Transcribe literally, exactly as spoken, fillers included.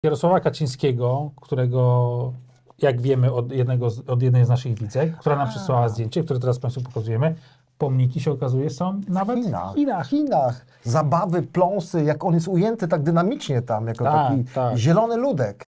Jarosława Kaczyńskiego, którego, jak wiemy, od, jednego z, od jednej z naszych widzek, która nam A. przysłała zdjęcie, które teraz Państwu pokazujemy, pomniki się okazuje są nawet w Chinach. Chinach. W Chinach. Zabawy, pląsy, jak on jest ujęty tak dynamicznie tam, jako Tak, taki tak. zielony ludek.